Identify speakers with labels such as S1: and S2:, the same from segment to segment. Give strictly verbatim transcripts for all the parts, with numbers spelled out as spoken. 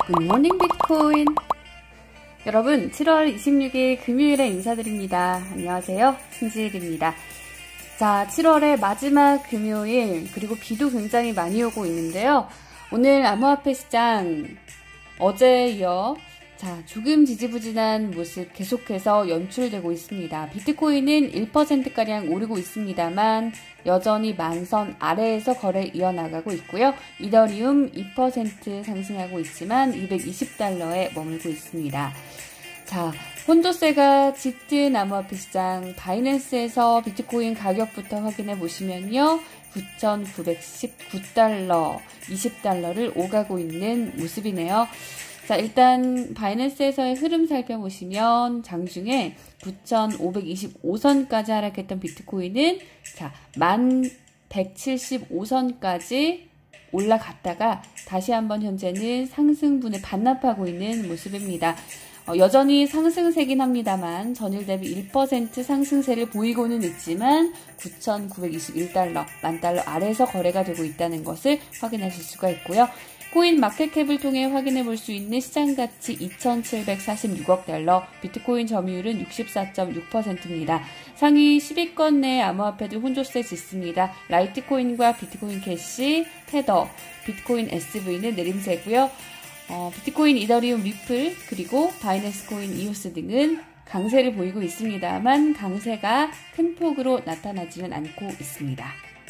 S1: 굿모닝 비트코인. 여러분, 칠월 이십육일 금요일에 인사드립니다. 안녕하세요, 신지일입니다. 자, 칠월의 마지막 금요일, 그리고 비도 굉장히 많이 오고 있는데요. 오늘 암호화폐 시장 어제에 이어 자, 조금 지지부진한 모습 계속해서 연출되고 있습니다. 비트코인은 일 퍼센트가량 오르고 있습니다만 여전히 만선 아래에서 거래 이어나가고 있고요. 이더리움 이 퍼센트 상승하고 있지만 이백이십 달러에 머물고 있습니다. 자, 혼조세가 짙은 암호화폐 시장 바이낸스에서 비트코인 가격부터 확인해 보시면요. 구천구백십구 달러, 이십 달러를 오가고 있는 모습이네요. 자, 일단 바이낸스에서의 흐름 살펴보시면 장중에 구천오백이십오 선까지 하락했던 비트코인은 자, 만 백칠십오 선까지 올라갔다가 다시 한번 현재는 상승분을 반납하고 있는 모습입니다. 어, 여전히 상승세긴 합니다만 전일 대비 일 퍼센트 상승세를 보이고는 있지만 구천구백이십일 달러, 만 달러 아래에서 거래가 되고 있다는 것을 확인하실 수가 있고요. 코인 마켓캡을 통해 확인해 볼 수 있는 시장가치 이천칠백사십육억 달러, 비트코인 점유율은 육십사 점 육 퍼센트입니다. 상위 십 위권 내 암호화폐들 혼조세 짙습니다. 라이트코인과 비트코인 캐시, 테더, 비트코인 에스브이는 내림세고요. 어, 비트코인, 이더리움, 리플, 그리고 바이낸스 코인, 이오스 등은 강세를 보이고 있습니다만 강세가 큰 폭으로 나타나지는 않고 있습니다.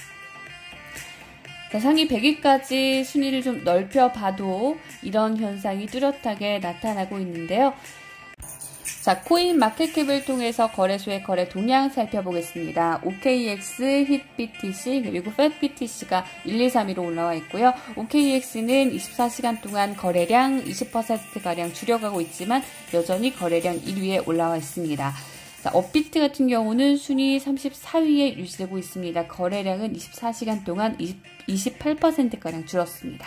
S1: 자, 상위 백 위까지 순위를 좀 넓혀봐도 이런 현상이 뚜렷하게 나타나고 있는데요. 자, 코인 마켓캡을 통해서 거래소의 거래 동향 살펴보겠습니다. 오케이엑스, 힛비티씨, 그리고 팻비티씨가 일, 이, 삼 위로 올라와 있고요. 오케이엑스는 이십사 시간 동안 거래량 이십 퍼센트가량 줄여가고 있지만 여전히 거래량 일 위에 올라와 있습니다. 자, 업비트 같은 경우는 순위 삼십사 위에 유지되고 있습니다. 거래량은 이십사 시간 동안 이십팔 퍼센트가량 줄었습니다.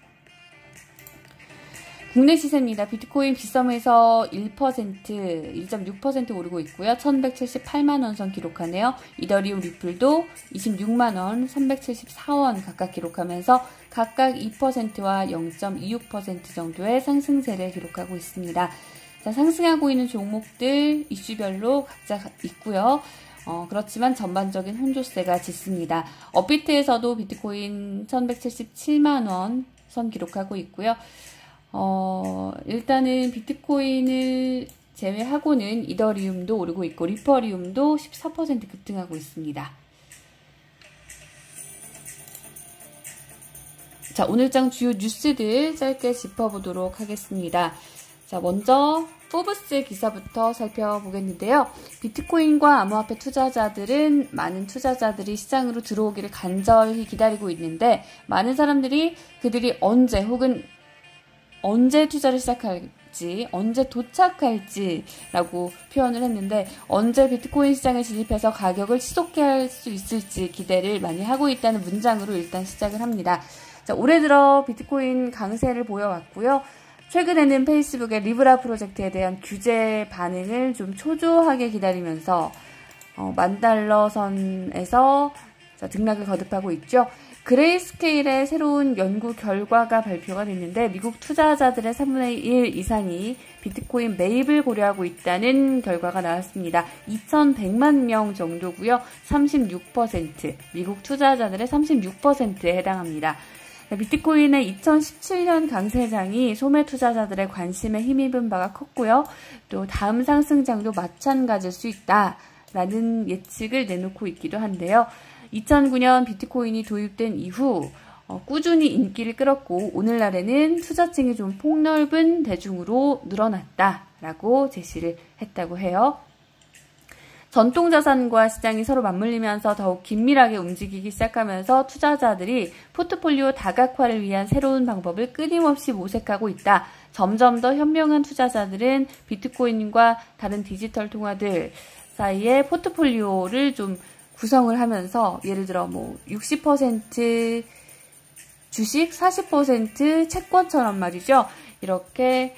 S1: 국내 시세입니다. 비트코인 빗썸에서 일 퍼센트, 일 점 육 퍼센트 오르고 있고요. 천백칠십팔만 원 선 기록하네요. 이더리움 리플도 이십육만 원, 삼백칠십사 원 각각 기록하면서 각각 이 퍼센트와 영 점 이육 퍼센트 정도의 상승세를 기록하고 있습니다. 자, 상승하고 있는 종목들 이슈별로 각자 있고요. 어, 그렇지만 전반적인 혼조세가 짙습니다. 업비트에서도 비트코인 천백칠십칠만 원 선 기록하고 있고요. 어, 일단은 비트코인을 제외하고는 이더리움도 오르고 있고 리퍼리움도 십사 퍼센트 급등하고 있습니다. 자, 오늘장 주요 뉴스들 짧게 짚어보도록 하겠습니다. 자, 먼저 포브스 기사부터 살펴보겠는데요. 비트코인과 암호화폐 투자자들은 많은 투자자들이 시장으로 들어오기를 간절히 기다리고 있는데 많은 사람들이 그들이 언제 혹은 언제 투자를 시작할지, 언제 도착할지 라고 표현을 했는데 언제 비트코인 시장에 진입해서 가격을 지속해 할 수 있을지 기대를 많이 하고 있다는 문장으로 일단 시작을 합니다. 자, 올해 들어 비트코인 강세를 보여왔고요. 최근에는 페이스북의 리브라 프로젝트에 대한 규제 반응을 좀 초조하게 기다리면서 어, 만 달러 선에서 자, 등락을 거듭하고 있죠. 그레이스케일의 새로운 연구 결과가 발표가 됐는데 미국 투자자들의 삼분의 일 이상이 비트코인 매입을 고려하고 있다는 결과가 나왔습니다. 이천백만 명 정도고요. 삼십육 퍼센트, 미국 투자자들의 삼십육 퍼센트에 해당합니다. 비트코인의 이천십칠 년 강세장이 소매 투자자들의 관심에 힘입은 바가 컸고요. 또 다음 상승장도 마찬가지일 수 있다라는 예측을 내놓고 있기도 한데요. 이천구 년 비트코인이 도입된 이후 어, 꾸준히 인기를 끌었고 오늘날에는 투자층이 좀 폭넓은 대중으로 늘어났다라고 제시를 했다고 해요. 전통자산과 시장이 서로 맞물리면서 더욱 긴밀하게 움직이기 시작하면서 투자자들이 포트폴리오 다각화를 위한 새로운 방법을 끊임없이 모색하고 있다. 점점 더 현명한 투자자들은 비트코인과 다른 디지털 통화들 사이에 포트폴리오를 좀 구성을 하면서 예를 들어 뭐 육십 퍼센트 주식, 사십 퍼센트 채권처럼 말이죠. 이렇게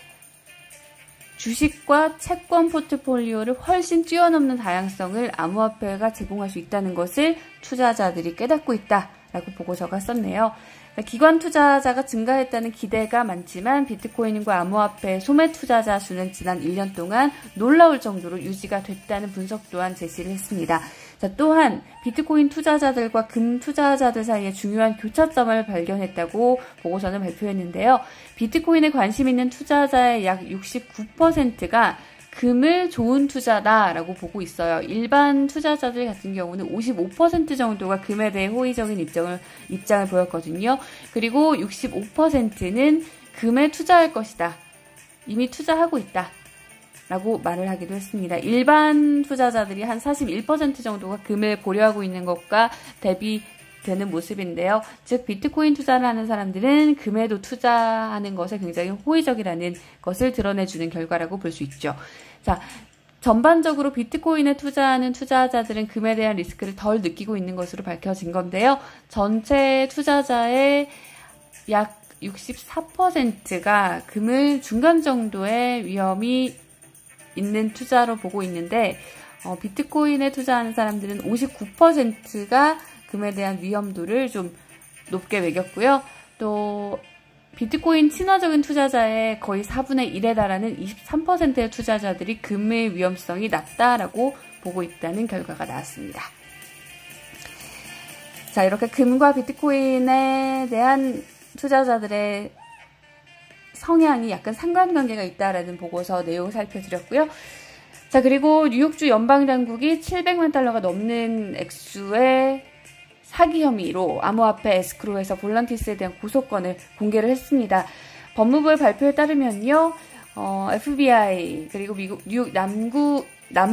S1: 주식과 채권 포트폴리오를 훨씬 뛰어넘는 다양성을 암호화폐가 제공할 수 있다는 것을 투자자들이 깨닫고 있다라고 보고서가 썼네요. 기관 투자자가 증가했다는 기대가 많지만 비트코인과 암호화폐 소매 투자자 수는 지난 일 년 동안 놀라울 정도로 유지가 됐다는 분석 또한 제시를 했습니다. 자, 또한 비트코인 투자자들과 금 투자자들 사이에 중요한 교차점을 발견했다고 보고서는 발표했는데요. 비트코인에 관심 있는 투자자의 약 육십구 퍼센트가 금을 좋은 투자다라고 보고 있어요. 일반 투자자들 같은 경우는 오십오 퍼센트 정도가 금에 대해 호의적인 입장을, 입장을 보였거든요. 그리고 육십오 퍼센트는 금에 투자할 것이다. 이미 투자하고 있다. 라고 말을 하기도 했습니다. 일반 투자자들이 한 사십일 퍼센트 정도가 금을 고려하고 있는 것과 대비되는 모습인데요. 즉 비트코인 투자를 하는 사람들은 금에도 투자하는 것에 굉장히 호의적이라는 것을 드러내주는 결과라고 볼 수 있죠. 자, 전반적으로 비트코인에 투자하는 투자자들은 금에 대한 리스크를 덜 느끼고 있는 것으로 밝혀진 건데요. 전체 투자자의 약 육십사 퍼센트가 금을 중간 정도의 위험이 있는 투자로 보고 있는데 어, 비트코인에 투자하는 사람들은 오십구 퍼센트가 금에 대한 위험도를 좀 높게 매겼고요. 또 비트코인 친화적인 투자자의 거의 사분의 일에 달하는 이십삼 퍼센트의 투자자들이 금의 위험성이 낮다라고 보고 있다는 결과가 나왔습니다. 자, 이렇게 금과 비트코인에 대한 투자자들의 성향이 약간 상관관계가 있다라는 보고서 내용 살펴드렸고요. 자, 그리고 뉴욕주 연방당국이 칠백만 달러가 넘는 액수의 사기 혐의로 암호화폐 에스크로에서 볼란티스에 대한 고소건을 공개를 했습니다. 법무부의 발표에 따르면요, 어, 에프비아이 그리고 미국 뉴욕 남구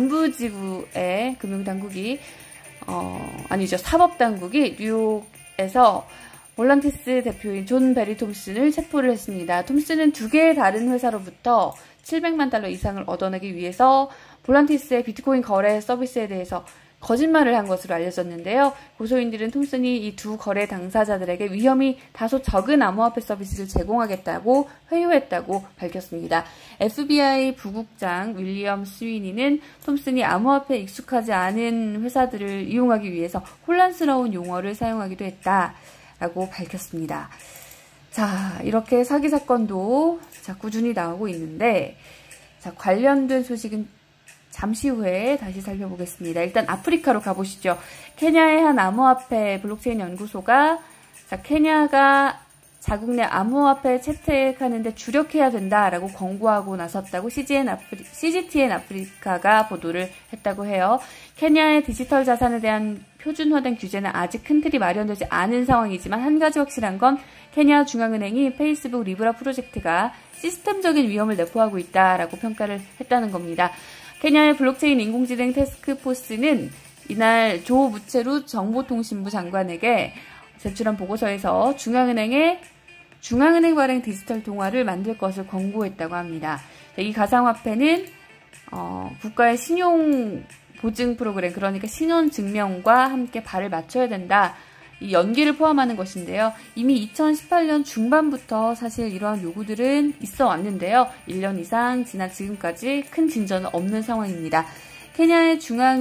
S1: 남부지구의 금융당국이 어, 아니죠 사법당국이 뉴욕에서 볼란티스 대표인 존 베리 톰슨을 체포를 했습니다. 톰슨은 두 개의 다른 회사로부터 칠백만 달러 이상을 얻어내기 위해서 볼란티스의 비트코인 거래 서비스에 대해서 거짓말을 한 것으로 알려졌는데요. 고소인들은 톰슨이 이 두 거래 당사자들에게 위험이 다소 적은 암호화폐 서비스를 제공하겠다고 회유했다고 밝혔습니다. 에프비아이 부국장 윌리엄 스위니는 톰슨이 암호화폐에 익숙하지 않은 회사들을 이용하기 위해서 혼란스러운 용어를 사용하기도 했다라고 밝혔습니다. 자, 이렇게 사기 사건도 자, 꾸준히 나오고 있는데, 자, 관련된 소식은 잠시 후에 다시 살펴보겠습니다. 일단 아프리카로 가보시죠. 케냐의 한 암호화폐 블록체인 연구소가 자, 케냐가 자국 내 암호화폐 채택하는 데 주력해야 된다라고 권고하고 나섰다고 씨지엔 아프리, 씨지티엔 아프리카가 보도를 했다고 해요. 케냐의 디지털 자산에 대한 표준화된 규제는 아직 큰 틀이 마련되지 않은 상황이지만 한 가지 확실한 건 케냐 중앙은행이 페이스북 리브라 프로젝트가 시스템적인 위험을 내포하고 있다라고 평가를 했다는 겁니다. 케냐의 블록체인 인공지능 태스크포스는 이날 조 무체루 정보통신부 장관에게 제출한 보고서에서 중앙은행의 중앙은행 발행 디지털 통화를 만들 것을 권고했다고 합니다. 이 가상화폐는 어, 국가의 신용 보증 프로그램, 그러니까 신원증명과 함께 발을 맞춰야 된다. 이 연기를 포함하는 것인데요. 이미 이천십팔 년 중반부터 사실 이러한 요구들은 있어 왔는데요. 일 년 이상 지난 지금까지 큰 진전은 없는 상황입니다. 케냐의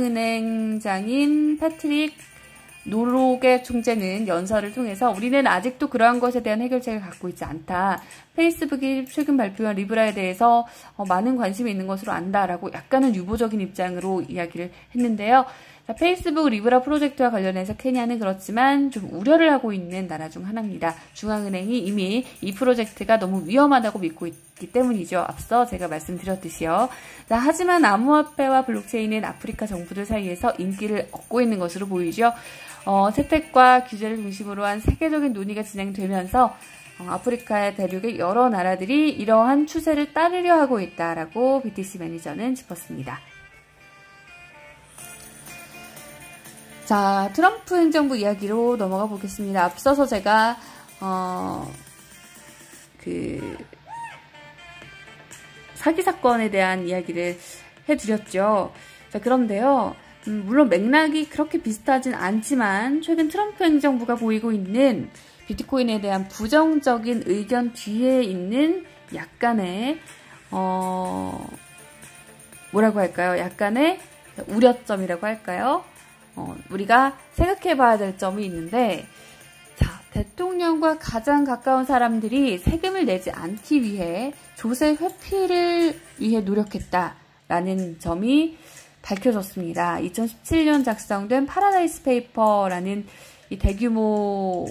S1: 중앙은행장인 패트릭 노록의 총재는 연설을 통해서 우리는 아직도 그러한 것에 대한 해결책을 갖고 있지 않다. 페이스북이 최근 발표한 리브라에 대해서 어, 많은 관심이 있는 것으로 안다라고 약간은 유보적인 입장으로 이야기를 했는데요. 자, 페이스북 리브라 프로젝트와 관련해서 케냐는 그렇지만 좀 우려를 하고 있는 나라 중 하나입니다. 중앙은행이 이미 이 프로젝트가 너무 위험하다고 믿고 있기 때문이죠. 앞서 제가 말씀드렸듯이요. 자, 하지만 암호화폐와 블록체인은 아프리카 정부들 사이에서 인기를 얻고 있는 것으로 보이죠. 어, 채택과 규제를 중심으로 한 세계적인 논의가 진행되면서 어, 아프리카의 대륙의 여러 나라들이 이러한 추세를 따르려 하고 있다라고 비티씨 매니저는 짚었습니다. 자, 트럼프 행정부 이야기로 넘어가 보겠습니다. 앞서서 제가 어, 그 사기 사건에 대한 이야기를 해드렸죠. 자, 그런데요. 음, 물론 맥락이 그렇게 비슷하진 않지만 최근 트럼프 행정부가 보이고 있는 비트코인에 대한 부정적인 의견 뒤에 있는 약간의 어, 뭐라고 할까요? 약간의 우려점이라고 할까요? 어, 우리가 생각해 봐야 될 점이 있는데, 자, 대통령과 가장 가까운 사람들이 세금을 내지 않기 위해 조세 회피를 위해 노력했다라는 점이 밝혀졌습니다. 이천십칠 년 작성된 파라다이스 페이퍼라는 이 대규모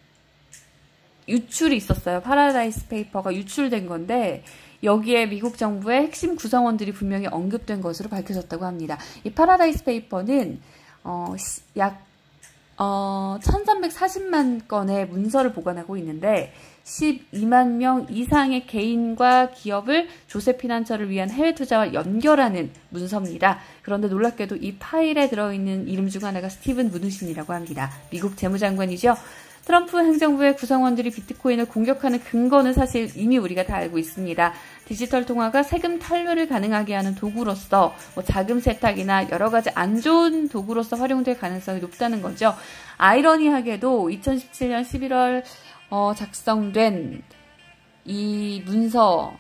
S1: 유출이 있었어요. 파라다이스 페이퍼가 유출된 건데 여기에 미국 정부의 핵심 구성원들이 분명히 언급된 것으로 밝혀졌다고 합니다. 이 파라다이스 페이퍼는 어, 약 어, 천삼백사십만 건의 문서를 보관하고 있는데 십이만 명 이상의 개인과 기업을 조셉 피난처를 위한 해외 투자와 연결하는 문서입니다. 그런데 놀랍게도 이 파일에 들어있는 이름 중 하나가 스티븐 무누신이라고 합니다. 미국 재무장관이죠. 트럼프 행정부의 구성원들이 비트코인을 공격하는 근거는 사실 이미 우리가 다 알고 있습니다. 디지털 통화가 세금 탈루를 가능하게 하는 도구로서 뭐 자금 세탁이나 여러 가지 안 좋은 도구로서 활용될 가능성이 높다는 거죠. 아이러니하게도 이천십칠 년 십일월 어, 작성된 이 문서에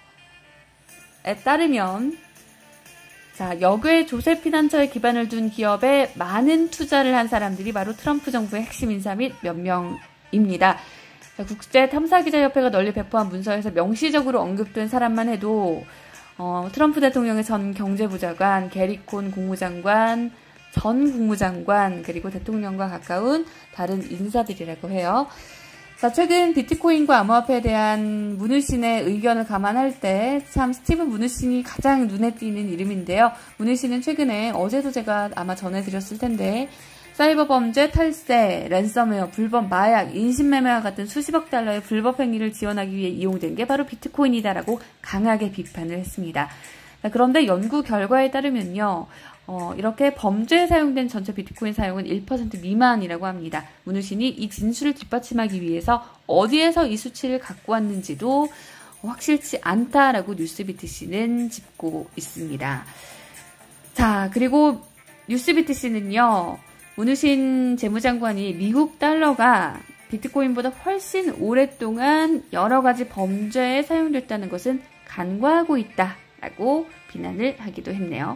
S1: 따르면 자, 역외 조셉 피난처에 기반을 둔 기업에 많은 투자를 한 사람들이 바로 트럼프 정부의 핵심 인사 및 몇 명입니다. 국제탐사기자협회가 널리 배포한 문서에서 명시적으로 언급된 사람만 해도 어, 트럼프 대통령의 전 경제부장관, 게리 콘 국무장관, 전 국무장관, 그리고 대통령과 가까운 다른 인사들이라고 해요. 자, 최근 비트코인과 암호화폐에 대한 무누신의 의견을 감안할 때 참 스티븐 무누신이 가장 눈에 띄는 이름인데요. 무누신은 최근에 어제도 제가 아마 전해드렸을 텐데 사이버 범죄, 탈세, 랜섬웨어, 불법 마약, 인신매매와 같은 수십억 달러의 불법 행위를 지원하기 위해 이용된 게 바로 비트코인이다라고 강하게 비판을 했습니다. 자, 그런데 연구 결과에 따르면요. 어, 이렇게 범죄에 사용된 전체 비트코인 사용은 일 퍼센트 미만이라고 합니다. 무누신이 이 진술을 뒷받침하기 위해서 어디에서 이 수치를 갖고 왔는지도 확실치 않다라고 뉴스비티씨는 짚고 있습니다. 자, 그리고 뉴스비티씨는요. 무누신 재무장관이 미국 달러가 비트코인보다 훨씬 오랫동안 여러 가지 범죄에 사용됐다는 것은 간과하고 있다라고 비난을 하기도 했네요.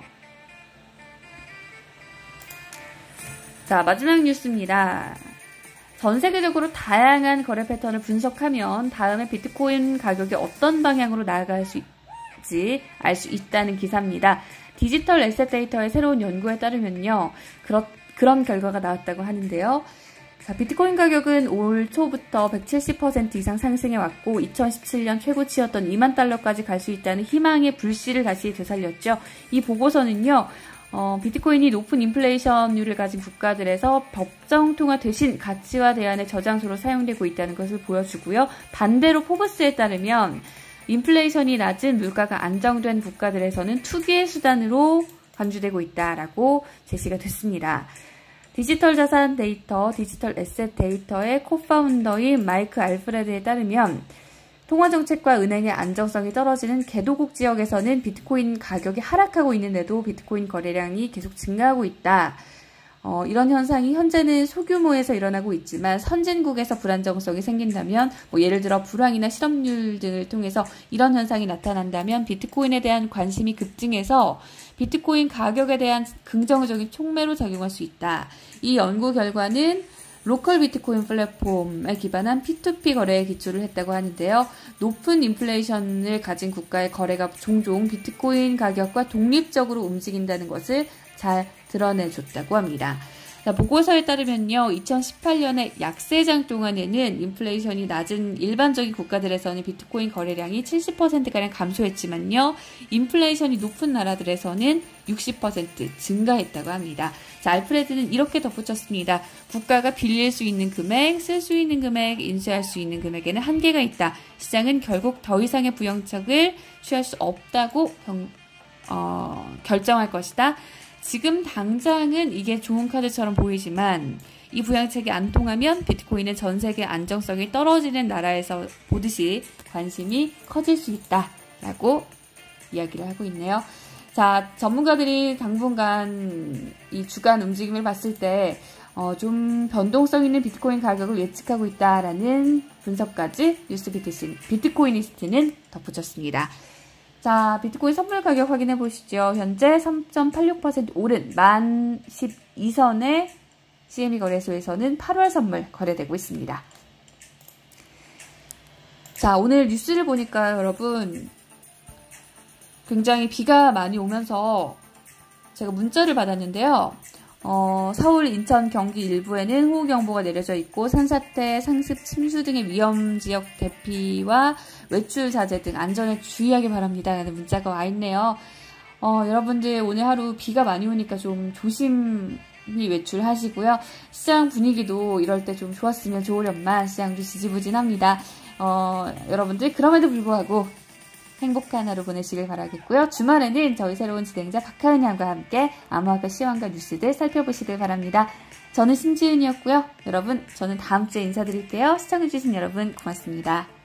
S1: 자, 마지막 뉴스입니다. 전 세계적으로 다양한 거래 패턴을 분석하면 다음에 비트코인 가격이 어떤 방향으로 나아갈 수 있을지 알 수 있다는 기사입니다. 디지털 에셋 데이터의 새로운 연구에 따르면요. 그렇, 그런 결과가 나왔다고 하는데요. 자, 비트코인 가격은 올 초부터 백칠십 퍼센트 이상 상승해왔고 이천십칠 년 최고치였던 이만 달러까지 갈 수 있다는 희망의 불씨를 다시 되살렸죠. 이 보고서는요. 어, 비트코인이 높은 인플레이션율을 가진 국가들에서 법정 통화 대신 가치화 대안의 저장소로 사용되고 있다는 것을 보여주고요. 반대로 포브스에 따르면 인플레이션이 낮은 물가가 안정된 국가들에서는 투기의 수단으로 간주되고 있다라고 제시가 됐습니다. 디지털 자산 데이터, 디지털 에셋 데이터의 코파운더인 마이크 알프레드에 따르면 통화정책과 은행의 안정성이 떨어지는 개도국 지역에서는 비트코인 가격이 하락하고 있는데도 비트코인 거래량이 계속 증가하고 있다. 어, 이런 현상이 현재는 소규모에서 일어나고 있지만 선진국에서 불안정성이 생긴다면 뭐 예를 들어 불황이나 실업률 등을 통해서 이런 현상이 나타난다면 비트코인에 대한 관심이 급증해서 비트코인 가격에 대한 긍정적인 촉매로 작용할 수 있다. 이 연구 결과는 로컬 비트코인 플랫폼에 기반한 피투피 거래에 기초를 했다고 하는데요. 높은 인플레이션을 가진 국가의 거래가 종종 비트코인 가격과 독립적으로 움직인다는 것을 잘 드러내줬다고 합니다. 자, 보고서에 따르면요. 이천십팔 년에 약세장 동안에는 인플레이션이 낮은 일반적인 국가들에서는 비트코인 거래량이 칠십 퍼센트가량 감소했지만요. 인플레이션이 높은 나라들에서는 육십 퍼센트 증가했다고 합니다. 자, 알프레드는 이렇게 덧붙였습니다. 국가가 빌릴 수 있는 금액, 쓸 수 있는 금액, 인수할 수 있는 금액에는 한계가 있다. 시장은 결국 더 이상의 부정책을 취할 수 없다고 경, 어, 결정할 것이다. 지금 당장은 이게 좋은 카드처럼 보이지만 이 부양책이 안 통하면 비트코인은 전 세계 안정성이 떨어지는 나라에서 보듯이 관심이 커질 수 있다라고 이야기를 하고 있네요. 자, 전문가들이 당분간 이 주간 움직임을 봤을 때 어, 좀 변동성 있는 비트코인 가격을 예측하고 있다라는 분석까지 뉴스비트시 비트코이니스트는 덧붙였습니다. 자, 비트코인 선물 가격 확인해 보시죠. 현재 삼 점 팔육 퍼센트 오른 만 십이 선의 씨엠이 거래소에서는 팔월 선물 거래되고 있습니다. 자, 오늘 뉴스를 보니까 여러분 굉장히 비가 많이 오면서 제가 문자를 받았는데요. 어, 서울, 인천, 경기 일부에는 호우경보가 내려져 있고 산사태, 상습, 침수 등의 위험지역 대피와 외출 자제 등 안전에 주의하기 바랍니다. 라는 문자가 와 있네요. 어, 여러분들 오늘 하루 비가 많이 오니까 좀 조심히 외출하시고요. 시장 분위기도 이럴 때 좀 좋았으면 좋으련만 시장도 지지부진합니다. 어, 여러분들 그럼에도 불구하고 행복한 하루 보내시길 바라겠고요. 주말에는 저희 새로운 진행자 박하은 양과 함께 암호화과 시황과 뉴스들 살펴보시길 바랍니다. 저는 신지은이었고요. 여러분, 저는 다음 주에 인사드릴게요. 시청해주신 여러분 고맙습니다.